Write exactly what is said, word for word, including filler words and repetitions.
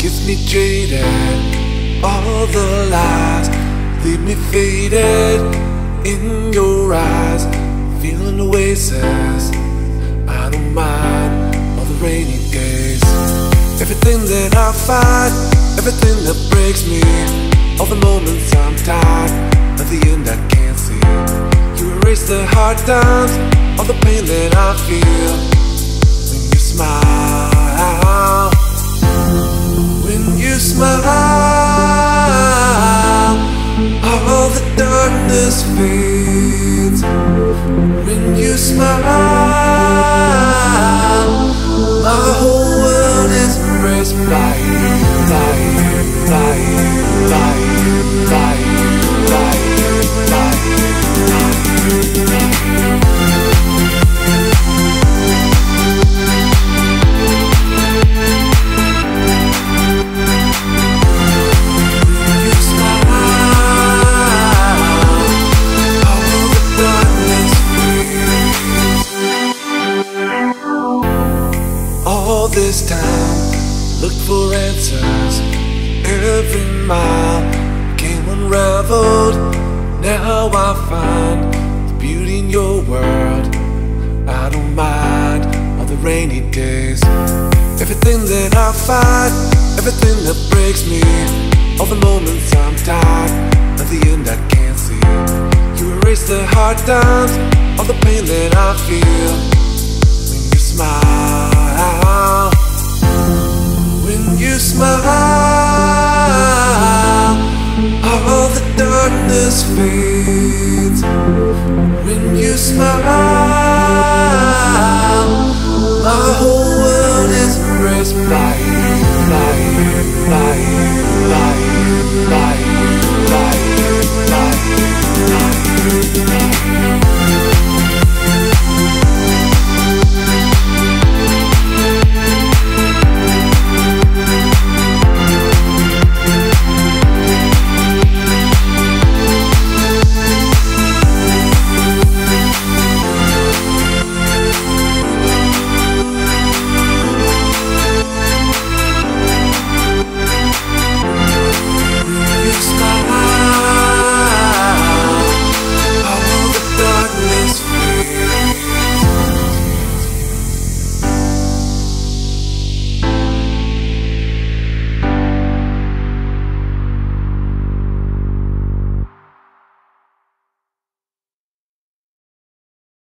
gets me jaded. All the lies leave me faded. In your eyes, feeling oasis. I don't mind all the rainy days. Everything that I fight, everything that breaks me, all the moments I'm tired, at the end I can't see. You erase the hard times, all the pain that I feel. When you smile, when you smile, all the darkness fades. When you smile, my whole world is embraced by you, by you, by you, by you, by you, by you, by you, by you. All this time, looked for answers. Every mile came unraveled. Now I find the beauty in your world. I don't mind all the rainy days. Everything that I fight, everything that breaks me, all the moments I'm tired, at the end I can't see. You erase the hard times, all the pain that I feel. When you smile, when you smile, all the darkness fades. When you smile,